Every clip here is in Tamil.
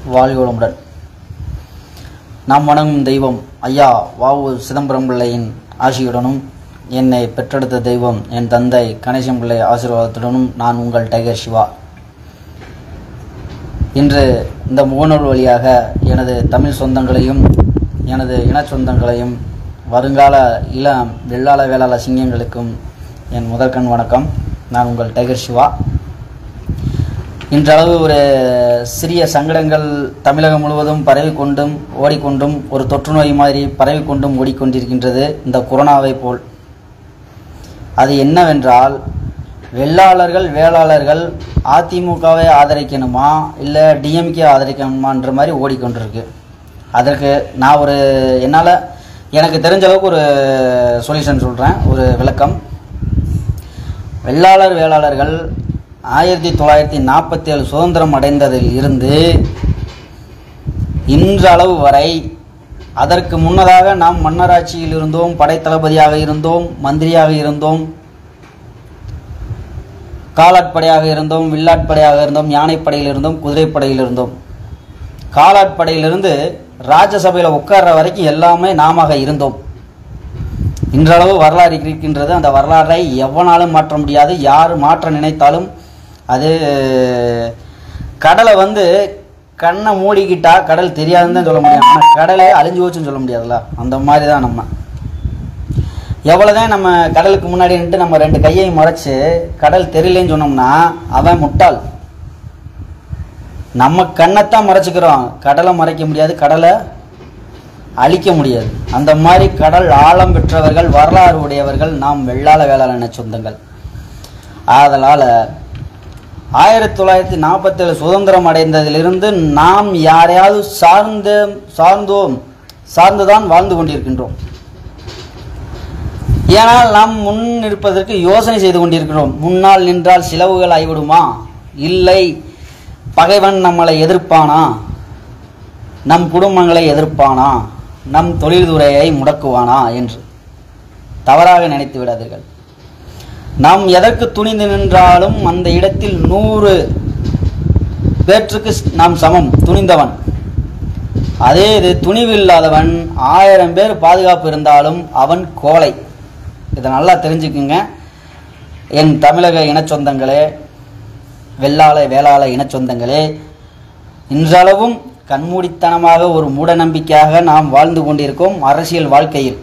வாழ்க வளமுடன். நாம் வணங்கும் தெய்வம் ஐயா வாவு சிதம்பரம் பிள்ளையின் ஆசியுடனும், என்னை பெற்றெடுத்த தெய்வம் என் தந்தை கணேசன் பிள்ளை ஆசீர்வாதத்துடனும் நான் உங்கள் டைகர் சிவா. இன்று இந்த முகநூல் வழியாக எனது தமிழ் சொந்தங்களையும் எனது இன சொந்தங்களையும் வருங்கால இளம் வெள்ளாள வேளாள சிங்கங்களுக்கும் என் முதற்கண் வணக்கம். நான் உங்கள் டைகர் சிவா. இன்றளவு ஒரு சிறிய சங்கடங்கள் தமிழகம் முழுவதும் பரவிக்கொண்டும் ஓடிக்கொண்டும் ஒரு தொற்று நோய் மாதிரி பரவிக்கொண்டும் ஓடிக்கொண்டிருக்கின்றது, இந்த கொரோனாவை போல். அது என்னவென்றால், வெள்ளாளர்கள் வேளாளர்கள் அதிமுகவை ஆதரிக்கணுமா இல்லை டிஎம்கே ஆதரிக்கணுமான்ற மாதிரி ஓடிக்கொண்டிருக்கு. அதற்கு நான் எனக்கு தெரிஞ்ச அளவுக்கு ஒரு சொல்யூஷன் சொல்கிறேன், ஒரு விளக்கம். வெள்ளாளர் வேளாளர்கள் 1947 சுதந்திரம் அடைந்ததில் இருந்து இன்றளவு வரை, அதற்கு முன்னதாக நாம் மன்னராட்சியில் இருந்தோம், படைத்தளபதியாக இருந்தோம், மந்திரியாக இருந்தோம், காலாட்படையாக இருந்தோம், வில்லாட்படையாக இருந்தோம், யானைப்படையில் இருந்தோம், குதிரைப்படையில் இருந்தோம். காலாட்படையிலிருந்து ராஜ்யசபையில் உட்கார்ற வரைக்கும் எல்லாமே நாம இருந்தோம். இன்றளவு வரலாறு இருக்கின்றது. அந்த வரலாறை எவனாலும் மாற்ற முடியாது. யார் மாற்ற நினைத்தாலும் அது கடலை கண்ணை மூடிக்கிட்டா கடல் தெரியாதுன்னு தான் சொல்ல முடியும். ஆனால் கடலை அழிஞ்சு போச்சுன்னு சொல்ல முடியாதுல்ல. அந்த மாதிரி தான் நம்ம எவ்வளோதான் நம்ம கடலுக்கு முன்னாடி நின்று நம்ம ரெண்டு கையையும் மறைச்சு கடல் தெரியலேன்னு சொன்னோம்னா அவன் முட்டாள். நம்ம கண்ணைத்தான் மறைச்சிக்கிறோம், கடலை மறைக்க முடியாது, கடலை அழிக்க முடியாது. அந்த மாதிரி கடல் ஆழம் பெற்றவர்கள், வரலாறு உடையவர்கள் நாம் வெள்ளாள வேளாள சொந்தங்கள். ஆதலால் 1947 சுதந்திரம் அடைந்ததிலிருந்து நாம் யாரையாவது சார்ந்துதான் வாழ்ந்து கொண்டிருக்கின்றோம். ஏனால் நாம் முன் இருப்பதற்கு யோசனை செய்து கொண்டிருக்கிறோம். முன்னால் நின்றால் சிலவுகள் ஆகிவிடுமா, இல்லை பகைவன் நம்மளை எதிர்ப்பானா, நம் குடும்பங்களை எதிர்ப்பானா, நம் தொழில்துறையை முடக்குவானா என்று தவறாக நினைத்து விடாதீர்கள். நாம் எதற்கு துணிந்து நின்றாலும் அந்த இடத்தில் 100 பேற்றுக்கு நாம் சமம், துணிந்தவன். அதே இது துணிவில்லாதவன் 1000 பேர் பாதுகாப்பு இருந்தாலும் அவன் கோழை. இதை நல்லா தெரிஞ்சுக்குங்க என் தமிழக இனச்சொந்தங்களே, வெள்ளாள வேளாள இனச்சொந்தங்களே. இன்றளவும் கண்மூடித்தனமாக ஒரு மூட நம்பிக்கையாக நாம் வாழ்ந்து கொண்டிருக்கோம் அரசியல் வாழ்க்கையில்.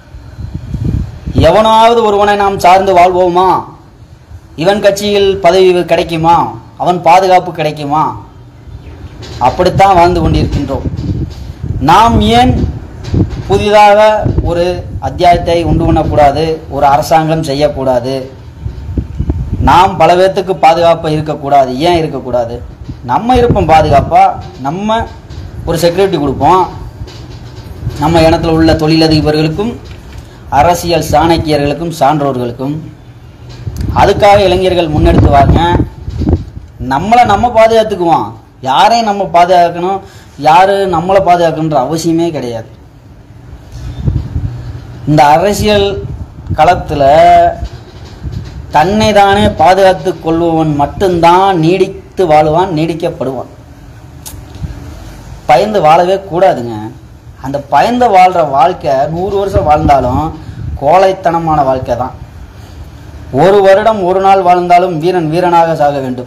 எவனாவது ஒருவனை நாம் சார்ந்து வாழ்வோமா? இவன் கட்சியில் பதவி கிடைக்குமா, அவன் பாதுகாப்பு கிடைக்குமா? அப்படித்தான் வாழ்ந்து கொண்டிருக்கின்றோம். நாம் ஏன் புதிதாக ஒரு அத்தியாயத்தை உண்டு பண்ணக்கூடாது, ஒரு அரசாங்கம் செய்யக்கூடாது? நாம் பல பேர்த்துக்கு பாதுகாப்பாக இருக்கக்கூடாது. ஏன் இருக்கக்கூடாது? நம்ம இருப்போம் பாதுகாப்பாக. நம்ம ஒரு செக்யூரிட்டி கொடுப்போம் நம்ம இனத்தில் உள்ள தொழிலதிபர்களுக்கும் அரசியல் சாணக்கியர்களுக்கும் சான்றோர்களுக்கும். அதுக்காக இளைஞர்கள் முன்னெடுத்து வாங்க. நம்மளை நம்ம பாதுகாத்துக்குவோம். யாரையும் நம்ம பாதுகாக்கணும், யாரு நம்மளை பாதுகாக்கணுன்ற அவசியமே கிடையாது. இந்த அரசியல் களத்தில் தன்னை தானே பாதுகாத்து கொள்பவன் மட்டும்தான் நீடித்து வாழுவான், நீடிக்கப்படுவான். பயந்து வாழவே கூடாதுங்க. அந்த பயந்து வாழ்கிற வாழ்க்கை 100 வருஷம் வாழ்ந்தாலும் கோழைத்தனமான வாழ்க்கை தான். 1 வருடம் 1 நாள் வாழ்ந்தாலும் வீரன் வீரனாக சாக வேண்டும்.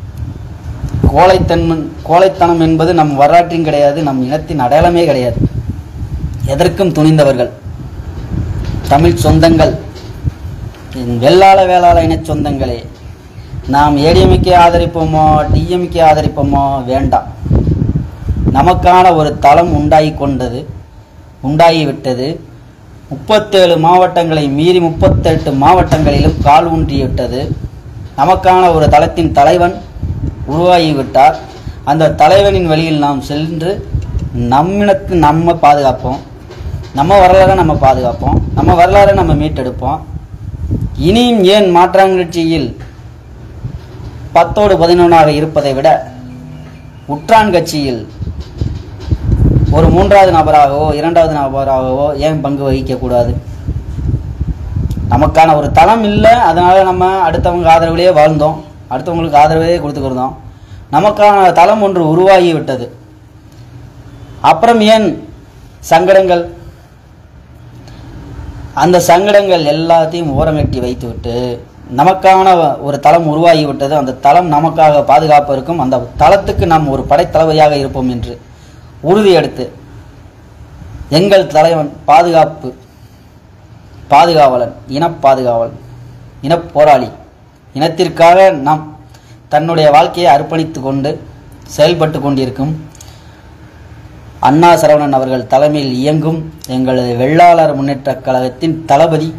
கோழைத்தனம் என்பது நம் வரலாற்றின் கிடையாது, நம் இனத்தின் அடையாளமே கிடையாது. எதற்கும் துணிந்தவர்கள் தமிழ் சொந்தங்கள், வெள்ளாள வேளாள இன சொந்தங்களே. நாம் ஏடிஎம்கே ஆதரிப்போமோ டிஎம்கே ஆதரிப்போமோ வேண்டாம். நமக்கான ஒரு தளம் உண்டாகிவிட்டது. 37 மாவட்டங்களை மீறி 38 மாவட்டங்களிலும் கால் ஊன்றிவிட்டது. நமக்கான ஒரு தளத்தின் தலைவன் உருவாகிவிட்டார். அந்த தலைவனின் வழியில் நாம் சென்று நம்மினத்தை நம்ம பாதுகாப்போம், நம்ம வரலாறை நம்ம பாதுகாப்போம், நம்ம வரலாறை நம்ம மீட்டெடுப்போம். இனியும் ஏன் மாற்றாங்கட்சியில் 10ஓடு 11ஆக இருப்பதை விட உற்றான் கட்சியில் ஒரு 3வது நபராகவோ 2வது நபராகவோ ஏன் பங்கு வகிக்கக்கூடாது? நமக்கான ஒரு தளம் இல்லை, அதனால நம்ம அடுத்தவங்க ஆதரவிலேயே வாழ்ந்தோம், அடுத்தவங்களுக்கு ஆதரவே கொடுத்துக்கிருந்தோம். நமக்கான தளம் ஒன்று உருவாகி விட்டது. அப்புறம் ஏன் சங்கடங்கள்? அந்த சங்கடங்கள் எல்லாத்தையும் ஓரங்கட்டி வைத்துவிட்டு நமக்கான ஒரு தளம் உருவாகிவிட்டது, அந்த தளம் நமக்காக பாதுகாப்பு இருக்கும், அந்த தளத்துக்கு நாம் ஒரு படைத்தளபதியாக இருப்போம் என்று உறுதியெடுத்து எங்கள் தலைவன் பாதுகாவலன், இனப்பாதுகாவலன், இனப்போராளி, இனத்திற்காக நாம் தன்னுடைய வாழ்க்கையை அர்ப்பணித்து கொண்டு செயல்பட்டு கொண்டிருக்கும் அண்ணா சரவணன் அவர்கள் தலைமையில் இயங்கும் எங்களது வெள்ளாளர் முன்னேற்றக் கழகத்தின் தளபதி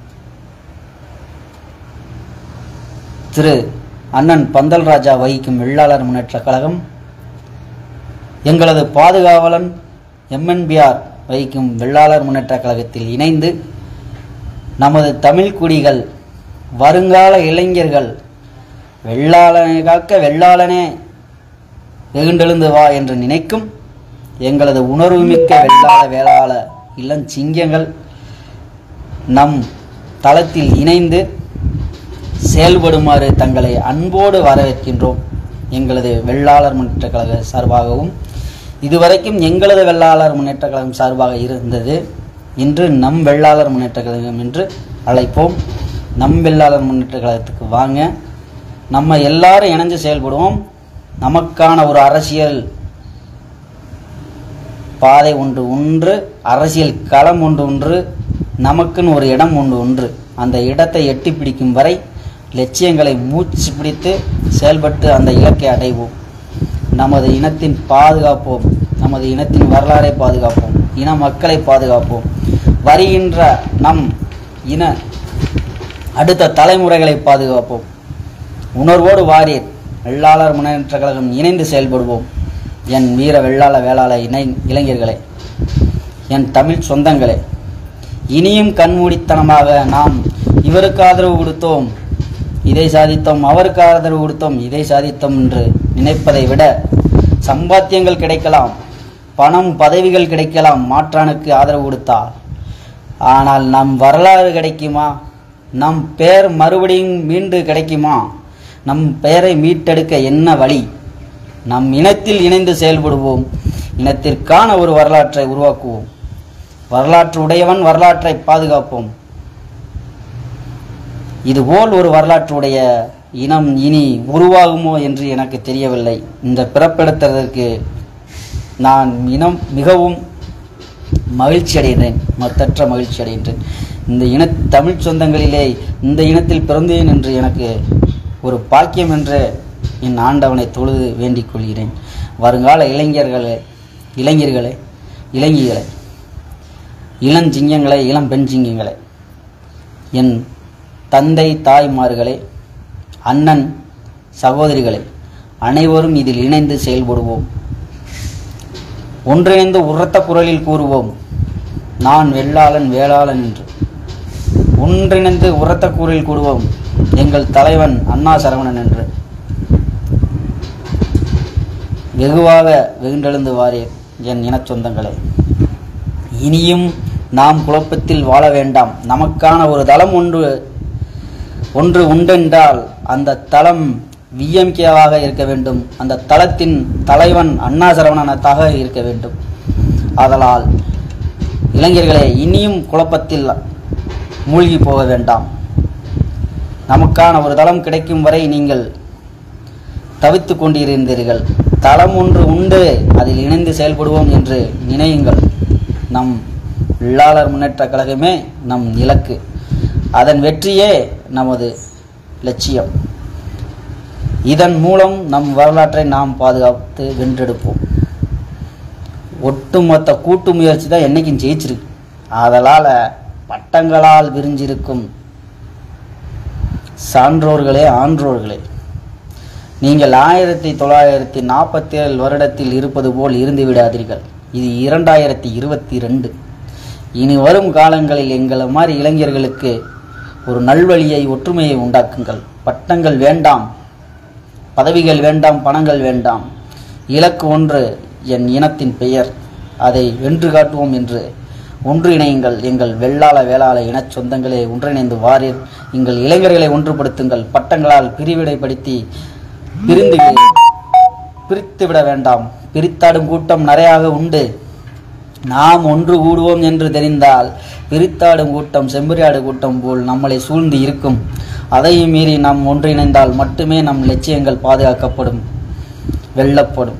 திரு அண்ணன் பந்தல் ராஜா வகிக்கும் வெள்ளாளர் முன்னேற்றக் கழகம், எங்களது பாதுகாவலன் MNBR வகிக்கும் வெள்ளாளர் முன்னேற்றக் கழகத்தில் இணைந்து நமது தமிழ் குடிகள், வருங்கால இளைஞர்கள் வெள்ளாளனை காக்க வெள்ளாளனே வெகுண்டெழுந்து வா என்று நினைக்கும் எங்களது உணர்வுமிக்க வெள்ளாள வேளாள இளஞ்சிங்கங்கள் நம் தளத்தில் இணைந்து செயல்படுமாறு தங்களை அன்போடு வரவேற்கின்றோம். எங்களது வெள்ளாளர் முன்னேற்ற கழக சார்பாகவும் இதுவரைக்கும் எங்களது வெள்ளாளர் முன்னேற்ற கழகம் சார்பாக இருந்தது, இன்று நம் வெள்ளாளர் முன்னேற்ற கழகம் என்று அழைப்போம். நம் வெள்ளாளர் முன்னேற்ற கழகத்துக்கு வாங்க, நம்ம எல்லாரும் இணைஞ்சு செயல்படுவோம். நமக்கான ஒரு அரசியல் பாதை ஒன்று, அரசியல் களம் ஒன்று, நமக்குன்னு ஒரு இடம் ஒன்று. அந்த இடத்தை எட்டி பிடிக்கும் வரை லட்சியங்களை மூச்சு பிடித்து செயல்பட்டு அந்த இலக்கை அடைவோம். நமது இனத்தின் பாதுகாப்போம், நமது இனத்தின் வரலாறை பாதுகாப்போம், இன மக்களை பாதுகாப்போம், வருகின்ற நம் இன அடுத்த தலைமுறைகளை பாதுகாப்போம். உணர்வோடு வாரீர், வெள்ளாளர் முன்னேற்ற கழகம் இணைந்து செயல்படுவோம். என் வீர வெள்ளாள வேளாள இளைஞர்களே, என் தமிழ் சொந்தங்களே, இனியும் கண்மூடித்தனமாக நாம் இவருக்கு ஆதரவு கொடுத்தோம், இதை சாதித்தோம், அவருக்கு ஆதரவு கொடுத்தோம், இதை சாதித்தோம் என்று நினைப்பதை விட சம்பாத்தியங்கள் கிடைக்கலாம், பணம் பதவிகள் கிடைக்கலாம் மாற்றானுக்கு ஆதரவு கொடுத்தால். ஆனால் நம் வரலாறு கிடைக்குமா? நம் பெயர் மறுபடியும் மீண்டு கிடைக்குமா? நம் பெயரை மீட்டெடுக்க என்ன வழி? நம் இனத்தில் இணைந்து செயல்படுவோம். இனத்திற்கான ஒரு வரலாற்றை உருவாக்குவோம். வரலாற்று உடையவன் வரலாற்றை பாதுகாப்போம். இதுபோல் ஒரு வரலாற்றுடைய இனம் இனி உருவாகுமோ என்று எனக்கு தெரியவில்லை. இந்த பிறப்பெடுத்ததற்கு நான் மிகவும் மகிழ்ச்சி அடைகின்றேன், மத்தற்ற மகிழ்ச்சி அடைகின்றேன். இந்த தமிழ் சொந்தங்களிலே இந்த இனத்தில் பிறந்தேன் என்று எனக்கு ஒரு பாக்கியம் என்று என் ஆண்டவனை தொழுது வேண்டிக் கொள்கிறேன். வருங்கால இளைஞர்களே, இளைஞிகளே, இளஞ்சிங்கங்களே, இளம் பெண் சிங்கங்களே, என் தந்தை தாய்மார்களே, அண்ணன் சகோதரிகளே, அனைவரும் இதில் இணைந்து செயல்படுவோம். ஒன்றிணைந்து உரத்த குரலில் கூறுவோம், நான் வெள்ளாளன் வேளாளன் என்று. ஒன்றிணைந்து உரத்த குரலில் கூறுவோம், எங்கள் தலைவன் அண்ணா சரவணன் என்று. வெகுவாக வெகுண்டெழுந்து வாரீர் என் இனச் சொந்தங்களே. இனியும் நாம் குழப்பத்தில் வாழ வேண்டாம். நமக்கான ஒரு தளம் ஒன்று உண்டென்றால் அந்த தளம் VMKவாக இருக்க வேண்டும். அந்த தளத்தின் தலைவன் அண்ணா சரவணனாக இருக்க வேண்டும். ஆதலால் இளைஞர்களே, இனியும் குழப்பத்தில் மூழ்கி போக வேண்டாம். நமக்கான ஒரு தளம் கிடைக்கும் வரை நீங்கள் தவித்து கொண்டிருந்தீர்கள். தளம் ஒன்று உண்டு, அதில் இணைந்து செயல்படுவோம் என்று நினையுங்கள். நம் வெள்ளாளர் முன்னேற்ற கழகமே நம் இலக்கு, அதன் வெற்றியே நமது லட்சியம். இதன் மூலம் நம் வரலாற்றை நாம் பாதுகாத்து வென்றெடுப்போம். ஒட்டுமொத்த கூட்டு முயற்சி தான் என்னைக்கும் ஜெயிச்சிருக்கு. அதனால் பட்டங்களால் விரிஞ்சிருக்கும் சான்றோர்களே, ஆன்றோர்களே, நீங்கள் 1947 வருடத்தில் இருப்பது போல் இருந்து விடாதீர்கள். இது 2022. இனி வரும் காலங்களில் எங்களை மாதிரி இளைஞர்களுக்கு ஒரு நல்வழியை, ஒற்றுமையை உண்டாக்குங்கள். பட்டங்கள் வேண்டாம், பதவிகள் வேண்டாம், பணங்கள் வேண்டாம். இலக்கு ஒன்று, என் இனத்தின் பெயர், அதை வென்று காட்டுவோம் என்று ஒன்றிணையுங்கள். எங்கள் வெள்ளாள வேளாள இனச் சொந்தங்களே, ஒன்றிணைந்து வாரீர். எங்கள் இளைஞர்களை ஒன்றுபடுத்துங்கள். பட்டங்களால் பிரிவிடைப்படுத்தி பிரித்து விட வேண்டாம். பிரித்தாடும் கூட்டம் நிறையாக உண்டு. நாம் ஒன்று கூடுவோம் என்று தெரிந்தால் பிரித்தாடும் கூட்டம் செம்பரியாடு கூட்டம் போல் நம்மளை சூழ்ந்து இருக்கும். அதையும் மீறி நாம் ஒன்றிணைந்தால் மட்டுமே நம் லட்சியங்கள் பாதுகாக்கப்படும், வெல்லப்படும்.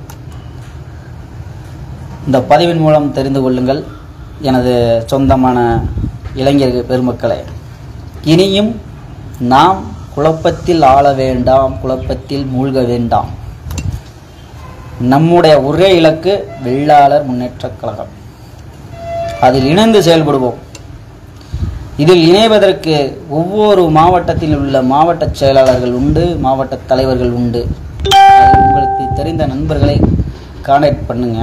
இந்த பதிவின் மூலம் தெரிந்து கொள்ளுங்கள் எனது சொந்தமான இளைஞர்கள் பெருமக்களே. இனியும் நாம் குழப்பத்தில் ஆள வேண்டாம், குழப்பத்தில் மூழ்க வேண்டாம். நம்முடைய ஒரே இலக்கு வெள்ளாளர் முன்னேற்றக் கழகம். அதில் இணைந்து செயல்படுவோம். இதில் இணைவதற்கு ஒவ்வொரு மாவட்டத்தில் உள்ள மாவட்ட செயலாளர்கள் உண்டு, மாவட்ட தலைவர்கள் உண்டு. உங்களுக்கு தெரிந்த நண்பர்களை கான்டாக்ட் பண்ணுங்க,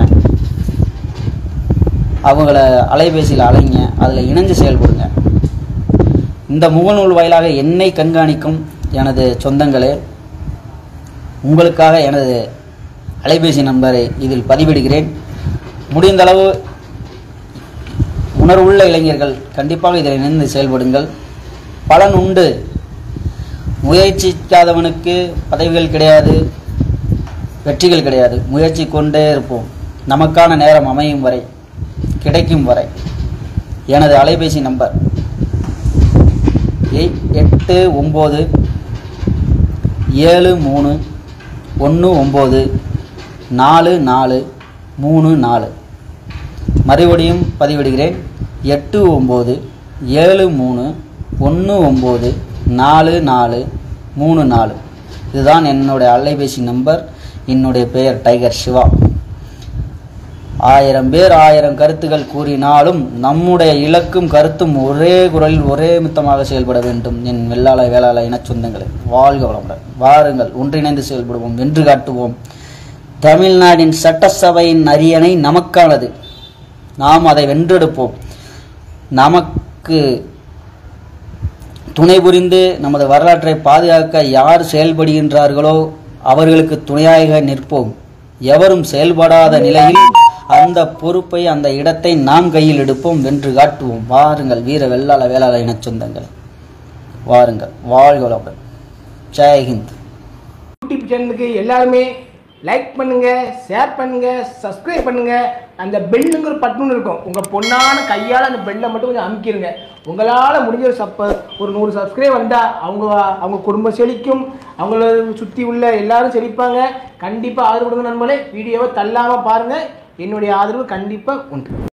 அவங்கள அலைபேசியில் அலைங்க, அதில் இணைஞ்சு செயல்படுங்க. இந்த முகநூல் வாயிலாக என்னை கண்காணிக்கும் எனது சொந்தங்களே, உங்களுக்காக எனது அலைபேசி நம்பரை இதில் பதிவிடுகிறேன். முடிந்தளவு உணர்வுள்ள இளைஞர்கள் கண்டிப்பாக இதில் இணைந்து செயல்படுங்கள். பலன் உண்டு. முயற்சிக்காதவனுக்கு பதவிகள் கிடையாது, வெற்றிகள் கிடையாது. முயற்சி கொண்டே இருப்போம். நமக்கான நேரம் அமையும் வரை, கிடைக்கும் வரை. எனது அலைபேசி நம்பர் 8973194434. மறுபடியும் பதிவிடுகிறேன். 8973194434. இதுதான் என்னுடைய அலைபேசி நம்பர். என்னுடைய பெயர் டைகர் சிவா. 1000 பேர் 1000 கருத்துக்கள் கூறினாலும் நம்முடைய இலக்கும் கருத்தும் ஒரே குரலில் ஒரே மித்தமாக செயல்பட வேண்டும். என் வெள்ளாள வேளாள இன சொந்தங்களே, வாழ்க வளமுடன். வாருங்கள், ஒன்றிணைந்து செயல்படுவோம், வென்று காட்டுவோம். தமிழ்நாட்டின் சட்டசபையின் அரியணை நமக்கானது. நாம் அதை வென்றெடுப்போம். நமக்கு துணை புரிந்து நமது வரலாற்றை பாதுகாக்க யார் செயல்படுகின்றார்களோ அவர்களுக்கு துணையாக நிற்போம். எவரும் செயல்படாத நிலையில் அந்த பொறுப்பை, அந்த இடத்தை நாம் கையில் எடுப்போம், வென்று காட்டுவோம். வாருங்கள் வீர வெள்ளாள வேளாள இன சொந்தங்கள், வாருங்கள். வாழ்க வளமுடன். ஜெய்ஹிந்த். யூடியூப் சேனலுக்கு எல்லாருமே லைக் பண்ணுங்க, ஷேர் பண்ணுங்க, சப்ஸ்கிரைப் பண்ணுங்க. அந்த பெல்லுங்கிற பட்டன் இருக்கும், உங்க பொண்ணான கையால் அந்த பெல்லை மட்டும் கொஞ்சம் அமுக்கிடுங்க. உங்களால் முடிஞ்ச ஒரு 100 சப்ஸ்கிரைப் வந்தால் அவங்க குடும்பம் செழிக்கும், அவங்கள சுற்றி உள்ள எல்லாரும் செழிப்பாங்க. கண்டிப்பாக ஆதரவு கொடுங்க நண்பர்களே. வீடியோவை தள்ளாமல் பாருங்கள். என்னுடைய ஆதரவு கண்டிப்பாக உண்டு.